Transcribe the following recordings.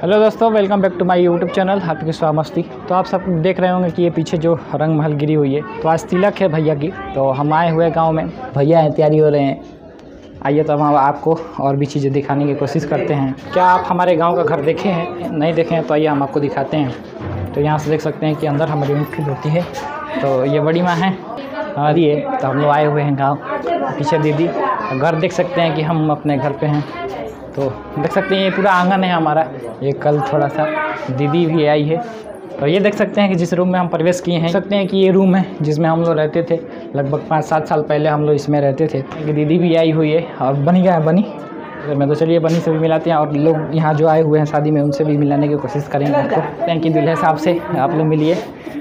Hello दोस्तों, welcome back to my YouTube channel happy स्वामस्ती। तो आप सब देख रहे होंगे कि ये पीछे जो रंग महल गिरी हुई है, तो आज तिलक है भैया की। तो हम आए हुए गांव में, भैया हैं, तैयारी हो रहे हैं। आइए तो हम आपको और भी चीज़ें दिखाने की कोशिश करते हैं। क्या आप हमारे गाँव का घर देखे हैं? नहीं देखे हैं तो आइए हम आपको दिखाते हैं। तो यहाँ से देख सकते हैं कि अंदर हमारी एंट्री होती है। तो ये बड़ी माँ है हमारी है। तो हम लोग आए हुए हैं गाँव। पीछे दीदी, घर देख सकते हैं कि हम अपने घर पर हैं। तो देख सकते हैं ये पूरा आंगन है हमारा। ये कल थोड़ा सा दीदी भी आई है। तो ये देख सकते हैं कि जिस रूम में हम प्रवेश किए हैं, देख सकते हैं कि ये रूम है जिसमें हम लोग रहते थे। लगभग 5-7 साल पहले हम लोग इसमें रहते थे। दीदी भी आई हुई है और बनी गया है बनी मैं। तो चलिए बनी से भी मिलाते हैं, और लोग यहाँ जो आए हुए हैं शादी में उनसे भी मिलाने की कोशिश करेंगे। आपको थैंक यू दूल्हे साहब से आप लोग मिलिए।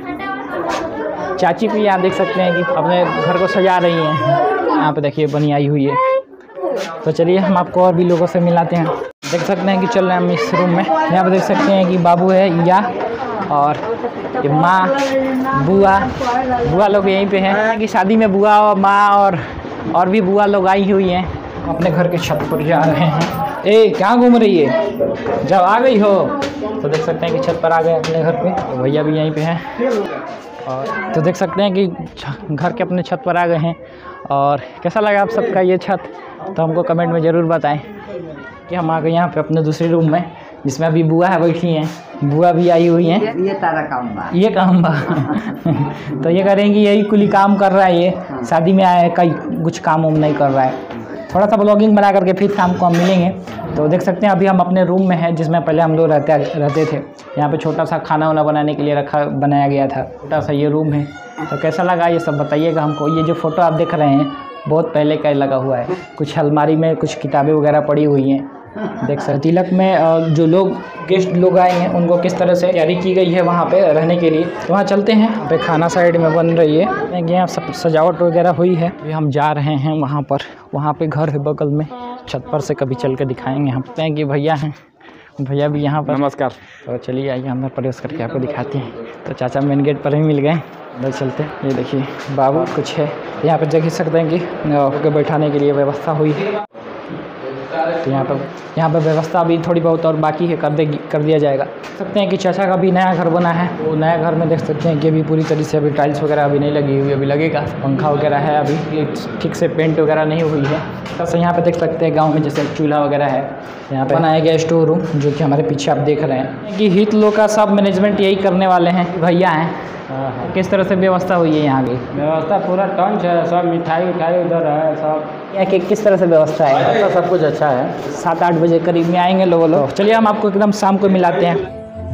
चाची भी यहाँ देख सकते हैं कि अपने घर को सजा रही हैं। यहाँ पर देखिए बनी आई हुई है। तो चलिए हम आपको और भी लोगों से मिलाते हैं। देख सकते हैं कि चल रहे हैं हम इस रूम में। यहाँ पर देख सकते हैं कि बाबू है या और ये माँ बुआ लोग यहीं पे हैं। कि शादी में बुआ और माँ और भी बुआ लोग आई हुई हैं। अपने घर के छत पर जा रहे हैं। ए कहाँ घूम रही है? जब आ गई हो तो देख सकते हैं कि छत पर आ गए अपने घर पे। तो भैया भी यहीं पे हैं। और तो देख सकते हैं कि घर के अपने छत पर आ गए हैं। और कैसा लगा आप सबका ये छत? तो हमको कमेंट में ज़रूर बताएं। कि हम आ गए यहाँ पे अपने दूसरे रूम में, जिसमें अभी बुआ है बैठी हैं। बुआ भी आई हुई हैं। ये तारा काम बा, ये काम बा। तो ये करेंगी, यही कुली काम कर रहा है। ये शादी में आया है, कई कुछ काम उम नहीं कर रहा है। थोड़ा सा ब्लॉगिंग बना करके फिर शाम को हम मिलेंगे। तो देख सकते हैं अभी हम अपने रूम में हैं, जिसमें पहले हम लोग रहते थे। यहाँ पे छोटा सा खाना वाना बनाने के लिए बनाया गया था। छोटा सा ये रूम है। तो कैसा लगा ये सब बताइएगा हमको। ये जो फ़ोटो आप देख रहे हैं बहुत पहले का लगा हुआ है। कुछ अलमारी में कुछ किताबें वगैरह पड़ी हुई हैं। देख सकते तिलक में जो लोग गेस्ट लोग आए हैं उनको किस तरह से तैयारी की गई है वहाँ पे रहने के लिए। तो वहाँ चलते हैं। यहाँ पे खाना साइड में बन रही है। यहाँ सब सजावट वगैरह हुई है। अभी हम जा रहे हैं वहाँ पर। वहाँ पे घर है बगल में। छत पर से कभी चल के दिखाएंगे। हम कहते हैं कि भैया हैं, भैया भी यहाँ पर। नमस्कार। तो चलिए आइए अंदर प्रवेश करके आपको दिखाते हैं। तो चाचा मेन गेट पर ही मिल गए। अंदर चलते हैं। ये देखिए बाबू कुछ है यहाँ पर। देख सकते हैं कि बैठाने के लिए व्यवस्था हुई है। तो यहाँ पर व्यवस्था अभी थोड़ी बहुत और बाकी है, कर दिया जाएगा। देख सकते हैं कि चाचा का भी नया घर बना है। वो नया घर में देख सकते हैं कि अभी पूरी तरीके से अभी टाइल्स वगैरह अभी नहीं लगी हुई, अभी लगेगा। पंखा वगैरह है, अभी ठीक से पेंट वगैरह नहीं हुई है। बस यहाँ पे देख सकते हैं गांव में जैसे चूल्हा वगैरह है। यहाँ पे बनाया गया स्टोर रूम, जो कि हमारे पीछे आप देख रहे हैं। कि हित लोग का सब मैनेजमेंट यही करने वाले हैं, भैया हैं। किस तरह से व्यवस्था हुई है यहाँ की? व्यवस्था पूरा टंच है, सब मिठाई उधर है सब। यहाँ की किस तरह से व्यवस्था है? तो सब कुछ अच्छा है। 7-8 बजे करीब में आएंगे लोग। चलिए हम आपको एकदम शाम को मिलाते हैं।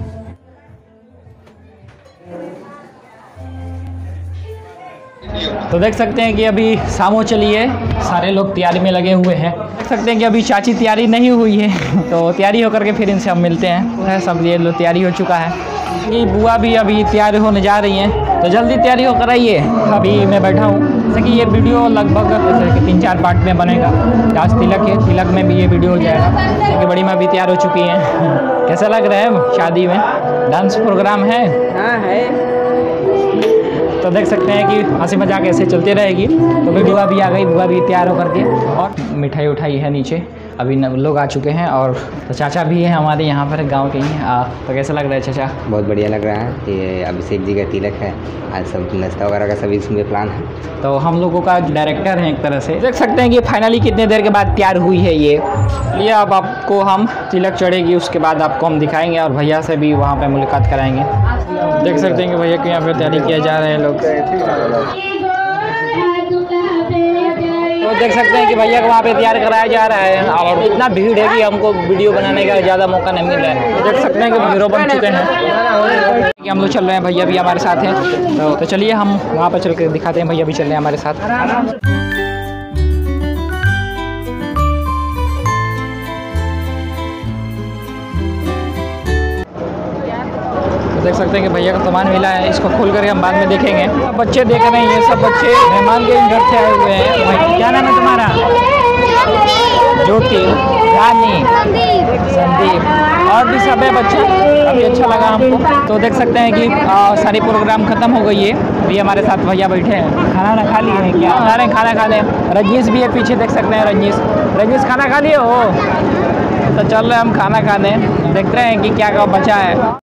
तो देख सकते हैं कि अभी शाम हो चली है, सारे लोग तैयारी में लगे हुए हैं। देख सकते हैं कि अभी चाची तैयारी नहीं हुई है। तो तैयारी होकर के फिर इनसे हम मिलते हैं। सब ये लोग तैयारी हो चुका है कि बुआ भी अभी तैयार होने जा रही हैं। तो जल्दी तैयारी हो कराइए। अभी मैं बैठा हूँ। जैसे कि ये वीडियो लगभग 3-4 पार्ट में बनेगा। आज तिलक है, तिलक में भी ये वीडियो हो जाएगा। क्योंकि बड़ी माँ भी तैयार हो चुकी हैं। कैसा लग रहा है? शादी में डांस प्रोग्राम है? हाँ है। तो देख सकते हैं कि हंसी मजाक ऐसे चलती रहेगी। तो फिर बुआ भी आ गई, बुआ भी तैयार होकर के। और मिठाई उठाई है नीचे, अभी लोग आ चुके हैं। और तो चाचा भी है हमारे यहाँ पर गांव के ही। तो कैसा लग रहा है चाचा? बहुत बढ़िया लग रहा है। ये अभिषेक जी का तिलक है आज। सब नाश्ता वगैरह का सभी इसमें प्लान है। तो हम लोगों का डायरेक्टर है एक तरह से। देख सकते हैं कि फाइनली कितने देर के बाद तैयार हुई है ये। अब आपको हम तिलक चढ़ेगी, उसके बाद आपको हम दिखाएंगे और भैया से भी वहाँ पर मुलाकात कराएंगे। देख सकते हैं कि भैया के यहाँ पर तैयारी किया जा रहे हैं लोग। तो देख सकते हैं कि भैया को वहाँ पे तैयार कराया जा रहा है। और इतना भीड़ है कि हमको वीडियो बनाने का ज़्यादा मौका नहीं मिल रहा है। तो देख सकते हैं कि हीरो बन चुके हैं कि हम लोग चल रहे हैं। भैया भी हमारे साथ हैं। तो चलिए हम वहाँ पर चल कर दिखाते हैं। भैया भी चल रहे हैं हमारे साथ। देख सकते हैं कि भैया का सामान मिला है। इसको खोल करके हम बाद में देखेंगे। बच्चे देख रहे हैं, ये सब बच्चे मेहमान के घर से आए हुए हैं। क्या नाम है तुम्हारा? ज्योति, रानी, संदीप और भी सब है बच्चे। काफ़ी अच्छा लगा हमको। तो देख सकते हैं कि सारी प्रोग्राम ख़त्म हो गई है। अभी हमारे साथ भैया बैठे हैं। खाना ना खा लिए हैं क्या? अरे खाना खा लें। रजनीश भी है पीछे, देख सकते हैं। रजनीश खाना खा लिए हो? तो चल रहे हम खाना खाने। देखते हैं कि क्या क्या बचा है।